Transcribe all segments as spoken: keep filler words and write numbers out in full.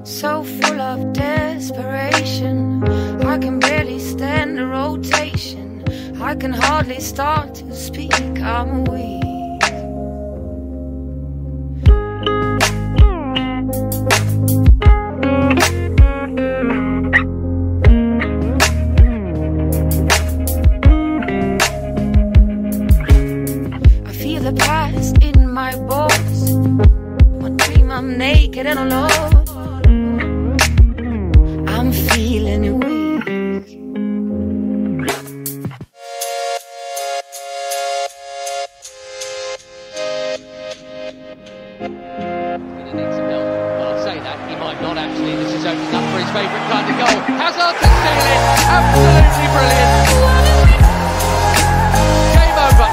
So full of desperation, I can barely stand the rotation. I can hardly start to speak, I'm weak. I feel the past in my bones. I dream I'm naked and alone. I'm feeling weak. Opening up for his favourite kind of goal. Hazard to steal it. Absolutely brilliant. Game over.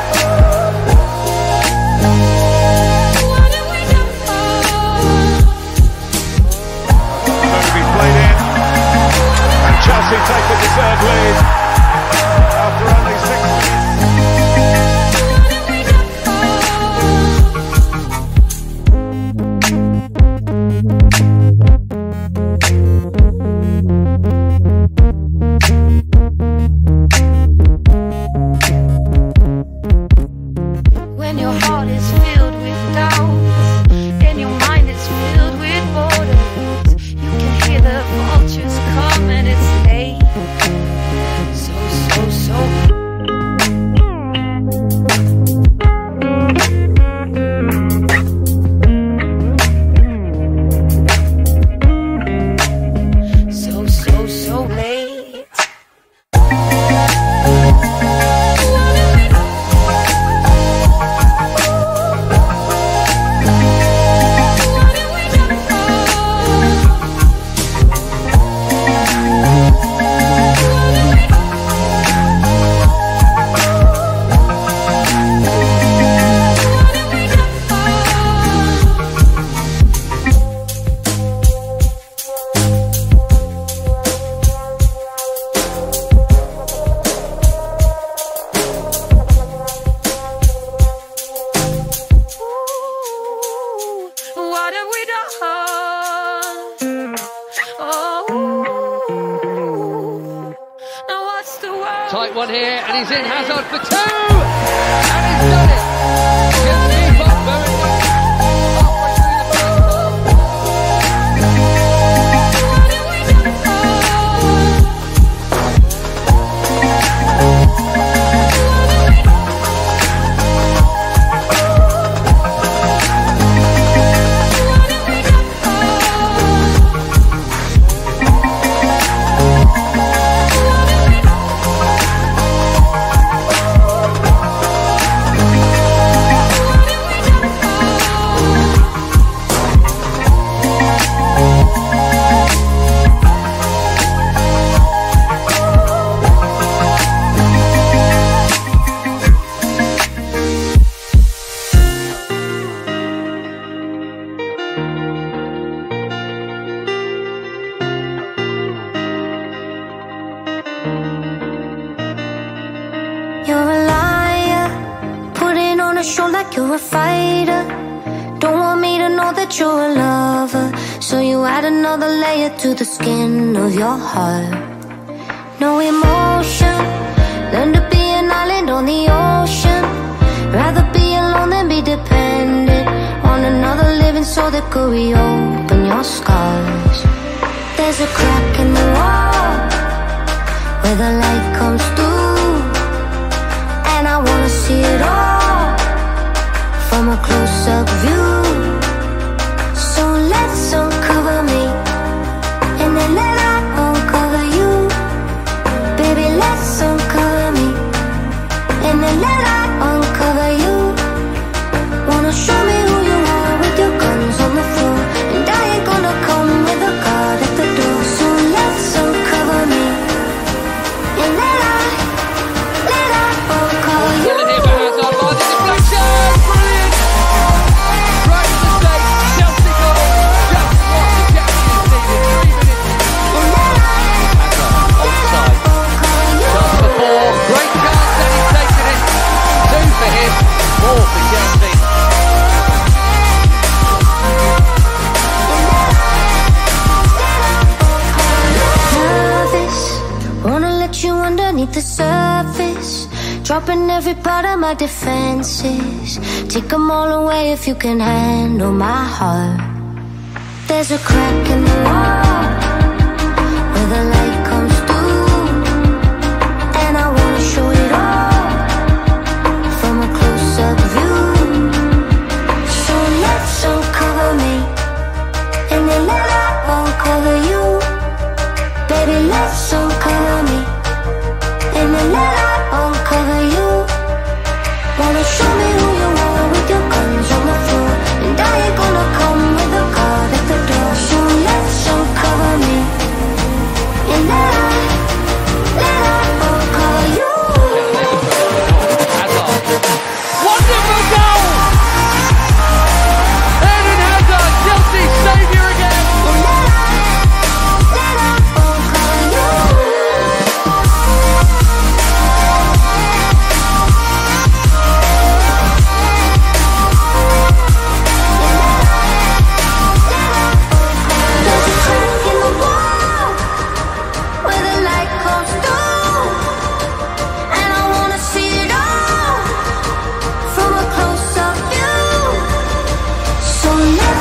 Going to be played in. And Chelsea take the deserved lead after only six minutes. When your heart is filled with doubts and your mind is filled with borders, you can hear the vultures come and it's late. So, so, so. So, so, so late. What have we done? Oh, now what's the word? Tight one here, and he's in. Hazard for two, and he's done it. Can keep up very well. Halfway through the first You're a liar, putting on a show like you're a fighter. Don't want me to know that you're a lover, so you add another layer to the skin of your heart. No emotion, learn to be an island on the ocean. Rather be alone than be dependent on another living soul that could reopen your scars. There's a crack in the wall where the light comes through, and I wanna see it all from a close-up view. So let's uncover me, and then let I uncover you. Baby, let's uncover me, and then let I uncover you. Wanna show me who you are with your guns on the floor, and I ain't gonna come with a guard at the door. So let's uncover me, and let I, let I uncover you. Brilliant here for Hazard, by the deflection, brilliant! sharpen every part of my defenses. Take them all away if you can handle my heart. There's a crack in the wall where the light comes through, and I wanna show it all from a close-up view. So let's uncover me, and then let I uncover you. Baby, let's uncover me, and then let I uncover you. Wanna show me who you are with your guns on the floor, and I ain't gonna come with a card at the door. So let's uncover me, and let I, let I uncover you. Wonderful goal! Eden Hazard, Chelsea's saviour again. And let I, let I uncover you. There's a crack in the wall where the light comes through, and I wanna see it all from a close-up view. So let